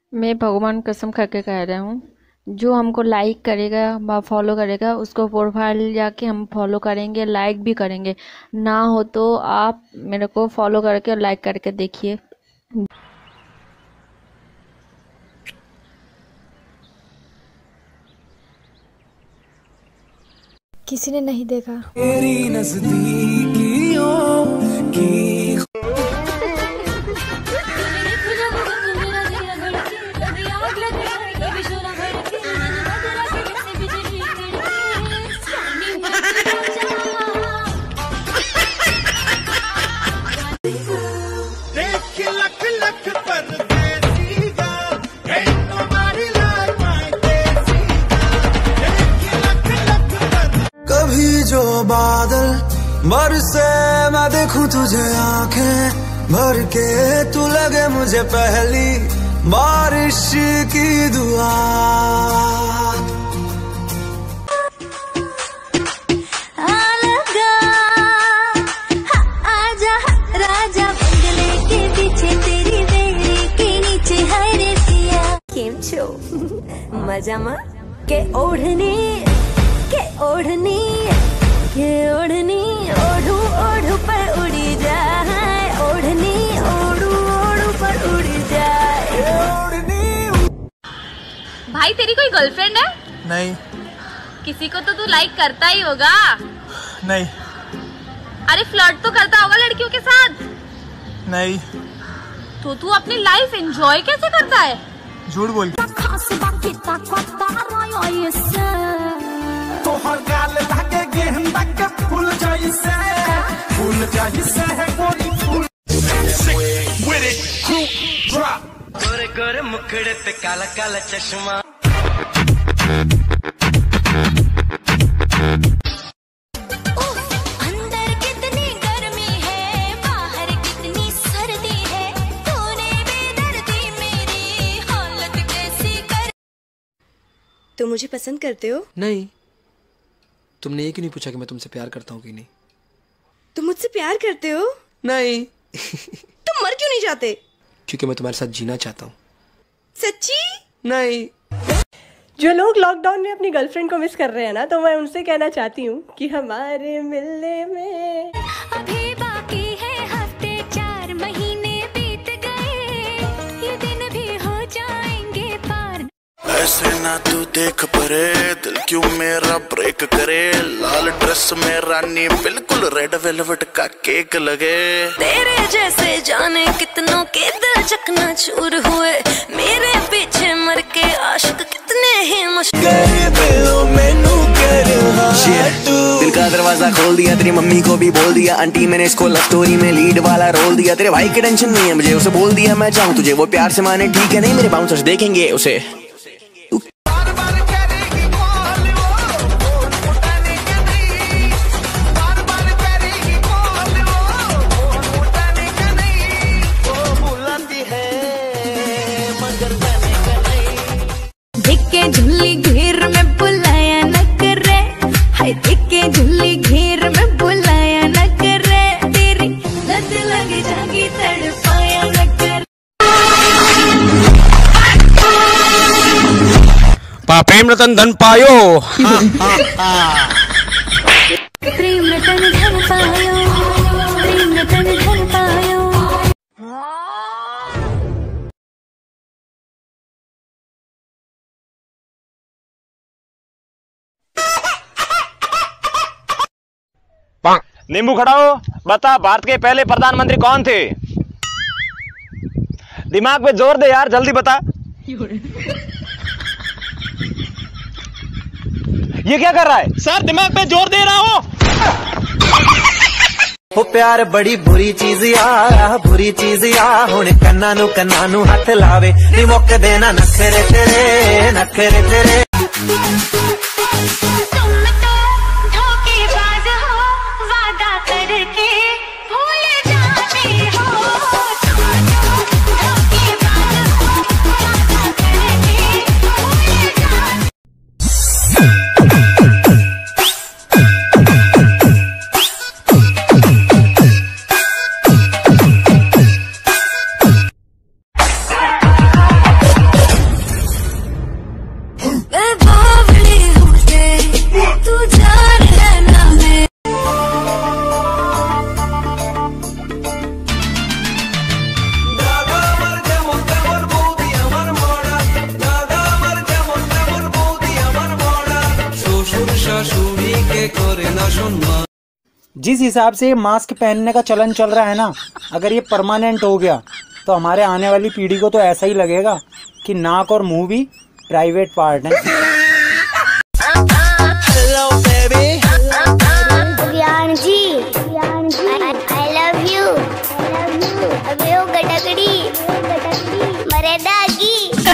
मैं भगवान कसम खा के कह रहा हूँ, जो हमको लाइक करेगा फॉलो करेगा उसको प्रोफाइल जाके हम फॉलो करेंगे, लाइक भी करेंगे। ना हो तो आप मेरे को फॉलो करके और लाइक करके देखिए। किसी ने नहीं देखा। तेरी नज़दीकियों की कभी जो बादल बरसे मैं देखूं तुझे आंखें भर के, तू लगे मुझे पहली बारिश की दुआ। आजा राजा बंगले के पीछे तेरी बेड़ी के नीचे हरे पिया। केम छो मजामा के ओढ़नी ओढ़ू ओढ़ू पर उड़ी जाए, ओढ़नी ओढ़ू ओढ़ू पर उड़ी जाए। भाई तेरी कोई गर्लफ्रेंड है? नहीं। किसी को तो तू लाइक करता ही होगा। नहीं। अरे फ्लर्ट तो करता होगा लड़कियों के साथ। नहीं। तो तू अपनी लाइफ एंजॉय कैसे करता है? झूठ बोल तो हर गाल लागे गेंदा के फूल जैसे है कोई फूल। गोरे गोरे मुखड़े पे काला काला चश्मा। अंदर कितनी गर्मी है, बाहर कितनी सर्दी है, तूने बेदर्दी मेरी हालत कैसी कर। तुम मुझे पसंद करते हो? नहीं। तुमने ये क्यों नहीं पूछा कि मैं तुमसे प्यार करता हूँ कि नहीं? तुम मुझसे प्यार करते हो? नहीं। तुम मर क्यों नहीं जाते? क्योंकि मैं तुम्हारे साथ जीना चाहता हूँ। सच्ची? नहीं। जो लोग लॉकडाउन में अपनी गर्लफ्रेंड को मिस कर रहे हैं ना, तो मैं उनसे कहना चाहती हूँ कि हमारे मिलने में अभी बाकी है हफ्ते, 4 महीने बीत गए, ये दिन भी हो जाएंगे पार। ऐसे ना तू देख परे, दिल क्यों मेरा ब्रेक करे, लाल ड्रेस में रानी बिल्कुल रेड वेलवेट का केक लगे। तेरे जैसे जाने कितनों के दिल चकना चूर हुए, मेरे पीछे मर के आशिक कितने ही मुश्किल। दिल का दरवाजा खोल दिया, तेरी मम्मी को भी बोल दिया, आंटी मैंने इसको लव स्टोरी में लीड वाला रोल दिया। तेरे भाई की टेंशन नहीं है मुझे, उसे बोल दिया मैं चाहूँ तुझे वो प्यार से माने, ठीक है नहीं मेरे बाउंसर्स देखेंगे उसे। दिखे झुल्ली घेर में बुलाया न करे, हाय दिखे झुल्ली घेर में बुलाया न करे, तेरी लत लग जागी तड़पाया न कर। प्रेम रतन धन पायो। प्रेम रतन धन पायो, प्रेम रतन धन पायो। नींबू खड़ा हो, बता भारत के पहले प्रधानमंत्री कौन थे? दिमाग पे जोर दे यार, जल्दी बता। ये क्या कर रहा है? सर दिमाग पे जोर दे रहा हूं। हो प्यार बड़ी बुरी चीज या, बुरी चीज या, हुण कन्ना नू हथ लावे, नी मुक देना नखरे तेरे, नखरे तेरे। जिस हिसाब से मास्क पहनने का चलन चल रहा है ना, अगर ये परमानेंट हो गया तो हमारे आने वाली पीढ़ी को तो ऐसा ही लगेगा कि नाक और मुंह भी प्राइवेट पार्ट है। I love you. अबे ओ गटगड़ी मरे दागी।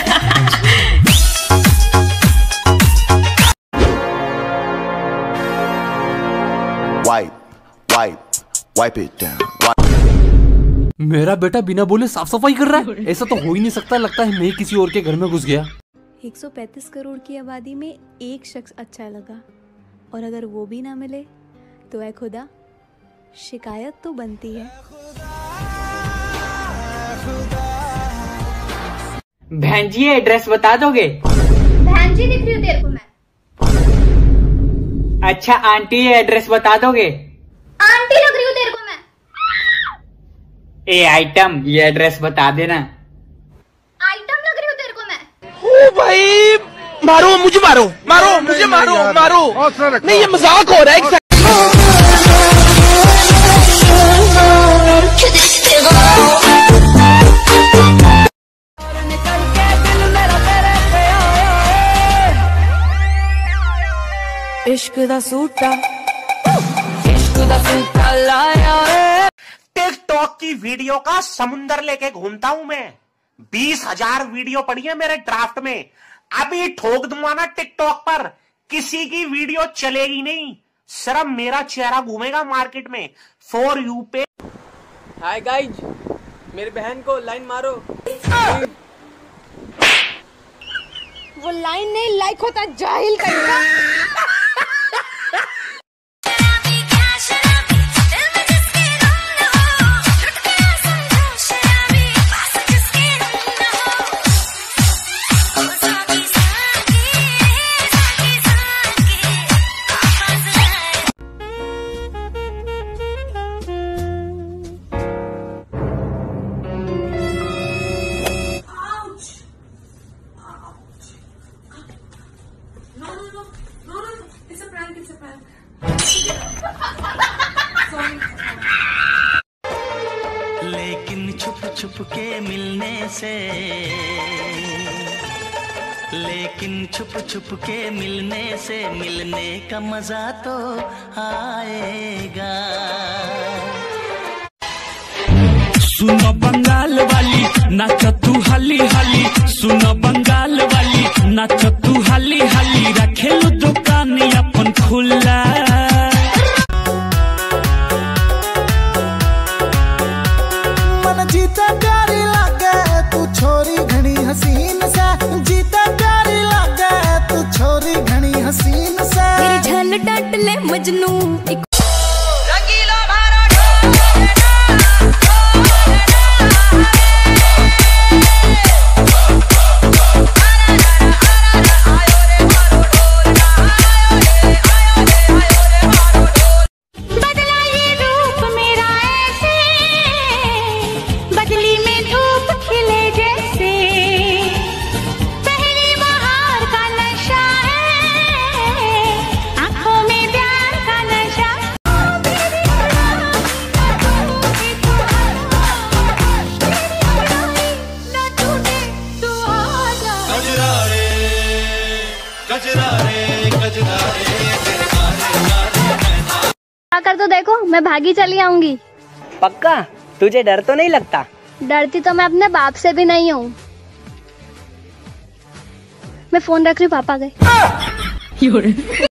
Wipe it down. मेरा बेटा बिना बोले साफ सफाई कर रहा है, ऐसा तो हो ही नहीं सकता। लगता है मैं किसी और के घर में घुस गया। 135 करोड़ की आबादी में एक शख्स अच्छा लगा, और अगर वो भी ना मिले तो ऐ खुदा शिकायत तो बनती है। बहन जी एड्रेस बता दोगे? बहन जी दिख रही हूँ तेरे को मैं। अच्छा आंटी एड्रेस बता दोगे? आंटी लग रही हूँ तेरे को मैं। ए आइटम ये एड्रेस बता देना। आइटम लग रही हूँ तेरे को मैं। ओ भाई मारो मुझे, मारो मारो मुझे, मारो मारो। नहीं ये मजाक हो रहा है। इश्क दा सूटा, इश्क दा सूटा लाया। टिकटॉक की वीडियो का समुंदर लेके घूमता हूं मैं। 20,000 वीडियो पड़ी है मेरे ड्राफ्ट में। अभी ठोक दूंगा ना टिकटॉक पर, किसी की वीडियो चलेगी नहीं, सिर्फ मेरा चेहरा घूमेगा मार्केट में। फॉर यू पे। हाय गाइज, मेरी बहन को लाइन मारो। वो लाइन नहीं लाइक होता जाहिल कहीं। लेकिन छुप छुप के मिलने से, लेकिन छुप छुप के मिलने से मिलने का मजा तो आएगा। सुनो बंगाल वाली नाच तू हाली हाली, सुनो बंगाल वाली नाच तू हाली हाली, रखेलू दुकान अपन खुला। मन जीता प्यारी लागे तू छोरी घनी हसीन से, जीता प्यारी लागे तू छोरी घनी हसीन से। मेरी झल डट ले मजनू एक कर तो देखो, मैं भागी चली आऊंगी। पक्का? तुझे डर तो नहीं लगता? डरती तो मैं अपने बाप से भी नहीं हूँ। मैं फोन रख रही हूँ, पापा गए।